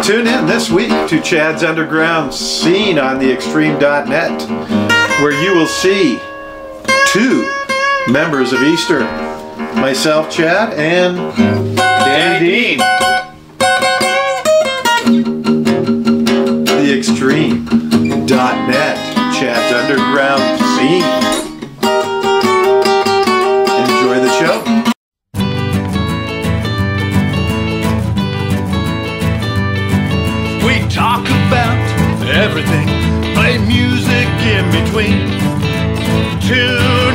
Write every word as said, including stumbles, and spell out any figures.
Tune in this week to Chad's Underground Scene on the extreme dot net, where you will see two members of Easter, myself, Chad, and Danny Dean. The extreme dot net, Chad's Underground Scene. Enjoy the show. We talk about everything, play music in between. Till